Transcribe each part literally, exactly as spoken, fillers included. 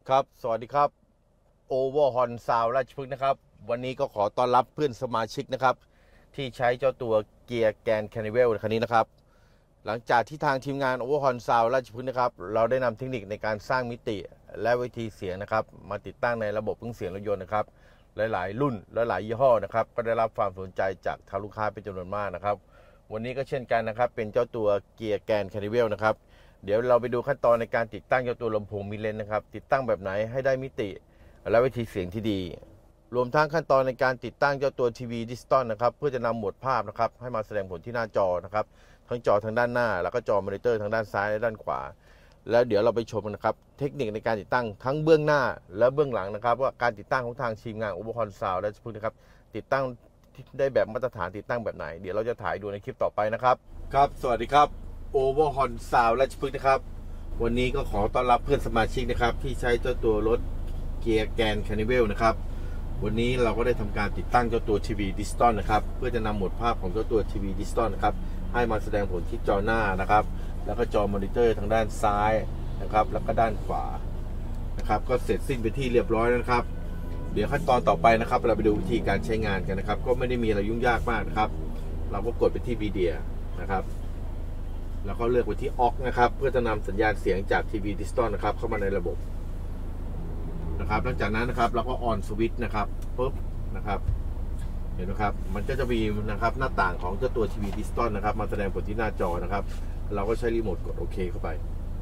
ครับสวัสดีครับโอเวอร์ฮอนซาวราชพฤกษ์นะครับวันนี้ก็ขอต้อนรับเพื่อนสมาชิกนะครับที่ใช้เจ้าตัวเกียร์แกนแคนิเวลคันนี้นะครับหลังจากที่ทางทีมงานโอเวอร์ฮอนซาวราชพฤกษ์นะครับเราได้นำเทคนิคในการสร้างมิติและวิธีเสียงนะครับมาติดตั้งในระบบเครื่องเสียงรถยนต์นะครับหลายๆรุ่นและหลายยี่ห้อนะครับก็ได้รับความสนใจจากทางลูกค้าเป็นจำนวนมากนะครับวันนี้ก็เช่นกันนะครับเป็นเจ้าตัวเกียร์แกนแคนิเวลนะครับเดี๋ยวเราไปดูขั้นตอนในการติดตั้งเจ้าตัวลำโพงมิเลนนะครับติดตั้งแบบไหนให้ได้มิติและวิธีเสียงที่ดีรวมทั้งขั้นตอนในการติดตั้งเจ้าตัวทีวีดิจิตอลนะครับเพื่อจะนำโหมดภาพนะครับให้มาแสดงผลที่หน้าจอนะครับทั้งจอทางด้านหน้าแล้วก็จอมอนิเตอร์ทางด้านซ้ายและด้านขวาแล้วเดี๋ยวเราไปชมกันนะครับเทคนิคในการติดตั้งทั้งเบื้องหน้าและเบื้องหลังนะครับว่าการติดตั้งของทางทีมงานโอเวอร์ฮอนซาวด์และพวกนะครับติดตั้งได้แบบมาตรฐานติดตั้งแบบไหนเดี๋ยวเราจะถ่ายดูในคลิปต่อไปนะครับครับสวัสดีครับโอเวอร์ฮอนซาวด์และพวกนะครับวันนี้ก็ขอต้อนรับเพื่อนสมาชิกนะครับที่ใช้เจ้าตัวรถเกียร์แกนแคนิเวลนะครับวันนี้เราก็ได้ทำการติดตั้งเจ้าตัวทีวีดิจิตอลนะครับเพื่อจะนำโหมดภาพของเจ้าตัวทีวีดิจิตอลนะครับให้มาแสดงผลที่จอหน้านะครับแล้วก็จอมอนิเตอร์ทางด้านซ้ายนะครับแล้วก็ด้านขวานะครับก็เสร็จสิ้นไปที่เรียบร้อยแล้วนะครับเดี๋ยวขั้นตอนต่อไปนะครับเราไปดูวิธีการใช้งานกันนะครับก็ไม่ได้มีอะไรยุ่งยากมากนะครับเราก็กดไปที่มีเดียนะครับแล้วก็เลือกไปที่ ออก นะครับเพื่อจะนำสัญญาณเสียงจากทีวีดิจิตอลนะครับเข้ามาในระบบนะครับหลังจากนั้นนะครับเราก็ออนสวิตช์นะครับปุ๊บนะครับเห็นไหมครับมันก็จะมีนะครับหน้าต่างของเจ้าตัวทีวีดิจิตอลนะครับมาแสดงผลที่หน้าจอนะครับเราก็ใช้รีโมทกดโอเคเข้าไป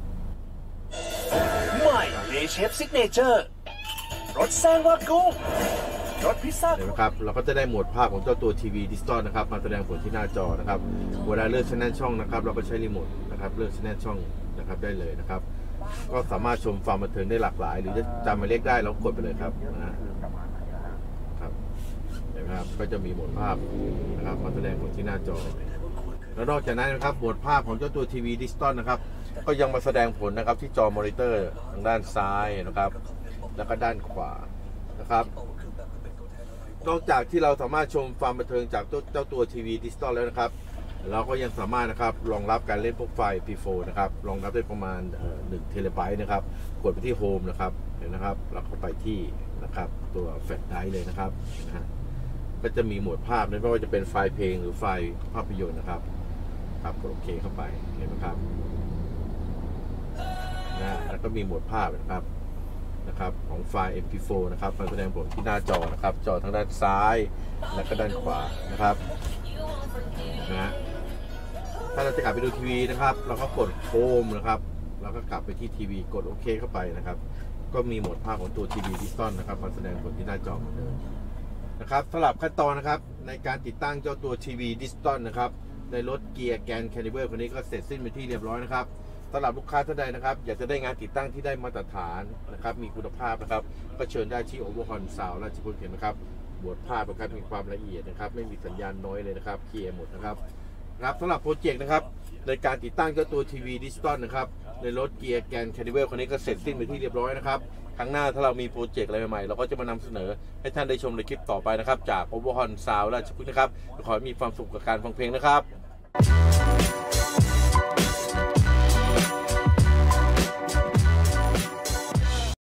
ใหม่เลเชฟซิกเนเจอร์รสแซงวากุ้งรสพิซซ่าเห็นไหมครับเราก็จะได้โหมดภาพของเจ้าตัวทีวีดิจิตอลนะครับมาแสดงผลที่หน้าจอนะครับเวลาเลือกช่องนะครับเราก็ใช้รีโมทนะครับเลือกช่องนะครับได้เลยนะครับก็สามารถชมความบันเทิงได้หลากหลายหรือจะจำหมายเลขได้เรากดไปเลยครับนะครับเห็นไหมครับก็จะมีโหมดภาพนะครับมาแสดงผลที่หน้าจอแล้วนอกจากนั้นนะครับโหมดภาพของเจ้าตัวทีวีดิจิตอลนะครับก็ยังมาแสดงผลนะครับที่จอมอนิเตอร์ทางด้านซ้ายนะครับแล้วก็ด้านขวานะครับนอกจากที่เราสามารถชมความบันเทิงจากเจ้าตัวทีวีดิจิตอลแล้วนะครับเราก็ยังสามารถนะครับรองรับการเล่นพวกไฟล์ พี โฟร์ นะครับรองรับได้ประมาณหนึ่งเทเลไบต์นะครับกดไปที่โฮมนะครับเห็นนะครับเราเข้าไปที่นะครับตัวแฟลชไดรฟ์เลยนะครับนะฮะก็จะมีโหมดภาพไม่ว่าจะเป็นไฟล์เพลงหรือไฟล์ภาพยนตร์นะครับครับกดโอเคเข้าไปเห็นไหมครับนะแล้วก็มีโหมดภาพนะครับนะครับของไฟล์ เอ็ม พี โฟร์ นะครับมาแสดงผลที่หน้าจอนะครับจอทางด้านซ้ายและก็ด้านขวานะครับนะฮะถ้าเราจะกลับไปดูทีวีนะครับเราก็กดโฮมนะครับแล้วก็กลับไปที่ทีวีกดโอเคเข้าไปนะครับก็มีโหมดภาพของตัวทีวีดิจิตอลนะครับมาแสดงผลที่หน้าจอเหมือนเดิมนะครับสำหรับขั้นตอนนะครับในการติดตั้งเจ้าตัวทีวีดิจิตอลนะครับในรถเกียร์แกนแคนิเวลคนนี้ก็เสร็จสิ้นไปที่เรียบร้อยนะครับสำหรับลูกค้าท่านใดนะครับอยากจะได้งานติดตั้งที่ได้มาตรฐานนะครับมีคุณภาพนะครับก็เชิญได้ที่โอเวอร์ฮอนซาวด์ราชพฤกษ์เห็นไหมครับโหมดภาพนะครับมีความละเอียดนะครับไม่มีสัญญาณน้อยเลยนะครับเคลียร์หมดนะครับครับสำหรับโปรเจกต์นะครับในการติดตั้งเจ้าตัวทีวีดิจิตอลนะครับในรถเกียร์แกนแคนิเวลคนนี้ก็เสร็จสิ้นไปที่เรียบร้อยนะครับครั้งหน้าถ้าเรามีโปรเจกต์อะไรใหม่ๆเราก็จะมานำเสนอให้ท่านได้ชมในคลิปต่อไปนะครับจากโอเวอร์ฮอนซาวด์ราชพฤกษ์นะครับขอให้มีความสุขกับการฟังเพลงนะครับ